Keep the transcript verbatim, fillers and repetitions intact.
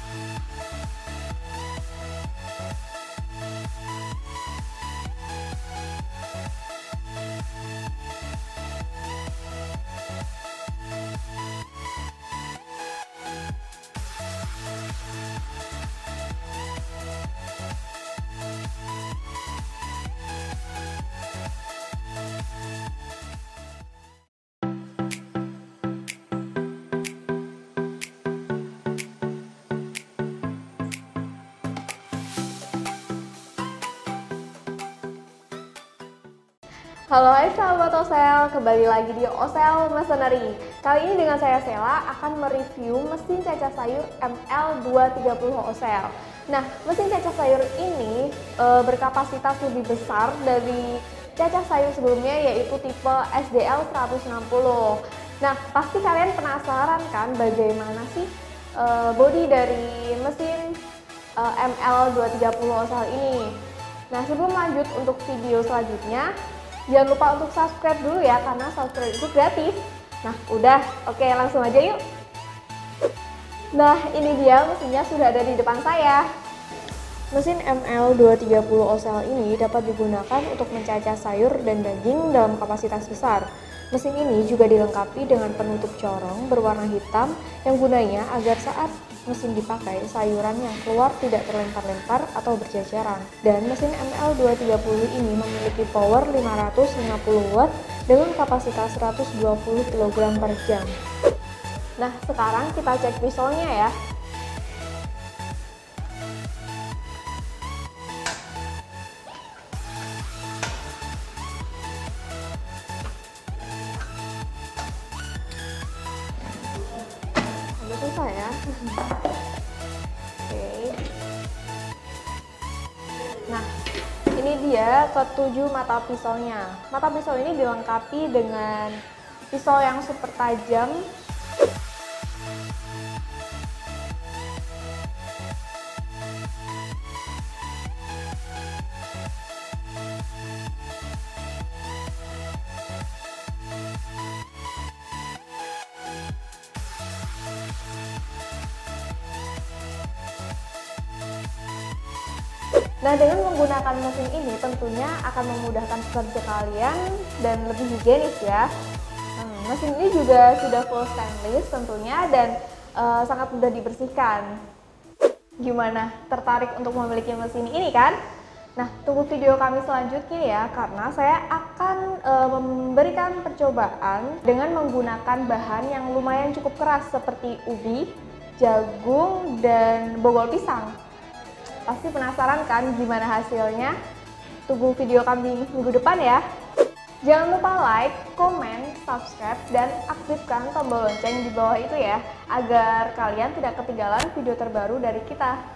Halo hai sahabat Osel, kembali lagi di Osel Machinery. Kali ini dengan saya Sela akan mereview mesin cacah sayur M L dua tiga puluh Osel. Nah, mesin cacah sayur ini e, berkapasitas lebih besar dari cacah sayur sebelumnya, yaitu tipe S D L seratus enam puluh. Nah, pasti kalian penasaran kan bagaimana sih e, bodi dari mesin e, M L dua tiga puluh Osel ini. Nah, sebelum lanjut untuk video selanjutnya, jangan lupa untuk subscribe dulu ya, karena subscribe itu gratis. Nah udah, oke langsung aja yuk. Nah ini dia mesinnya sudah ada di depan saya. Mesin M L dua tiga puluh Osel ini dapat digunakan untuk mencacah sayur dan daging dalam kapasitas besar. Mesin ini juga dilengkapi dengan penutup corong berwarna hitam yang gunanya agar saat mesin dipakai, sayuran yang keluar tidak terlempar-lempar atau berjajaran. Dan mesin M L dua tiga puluh ini memiliki power lima ratus lima puluh watt dengan kapasitas seratus dua puluh kilogram per jam. Nah, sekarang kita cek pisaunya ya. Agak susah ya. Oke. Nah, ini dia ketujuh mata pisaunya. Mata pisau ini dilengkapi dengan pisau yang super tajam. Nah, dengan menggunakan mesin ini tentunya akan memudahkan pekerja kalian dan lebih higienis ya. Hmm, mesin ini juga sudah full stainless tentunya dan uh, sangat mudah dibersihkan. Gimana? Tertarik untuk memiliki mesin ini kan? Nah, tunggu video kami selanjutnya ya, karena saya akan uh, memberikan percobaan dengan menggunakan bahan yang lumayan cukup keras seperti ubi, jagung, dan bogol pisang. Pasti penasaran kan gimana hasilnya? Tunggu video kami minggu depan ya. Jangan lupa like, komen, subscribe, dan aktifkan tombol lonceng di bawah itu ya, agar kalian tidak ketinggalan video terbaru dari kita.